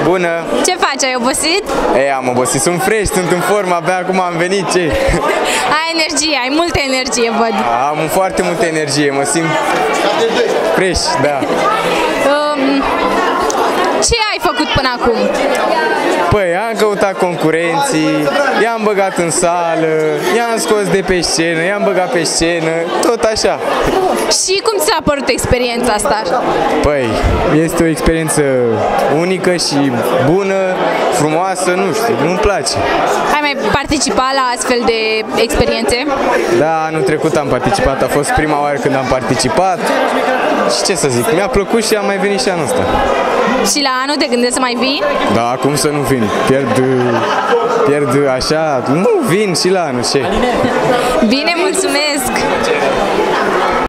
Bună! Ce faci? Ai obosit? Ei, am obosit, sunt fresh, sunt în formă, abia acum am venit, ce? Ai energie, ai multă energie, văd. Am foarte multă energie, mă simt fresh, da. Ce ai făcut până acum? Păi, am căutat concurenții, i-am băgat în sală, i-am scos de pe scenă, i-am băgat pe scenă, tot așa. Și cum ți-a părut experiența asta? Păi, este o experiență unică și bună, frumoasă, nu știu, nu-mi place. Ai mai participat la astfel de experiențe? Da, anul trecut am participat, a fost prima oară când am participat și ce să zic, mi-a plăcut și am mai venit și anul ăsta. Și la anul te gândești să mai vii? Da, cum să nu vin? Pierd așa, nu vin și la anul, ce? Bine, mulțumesc!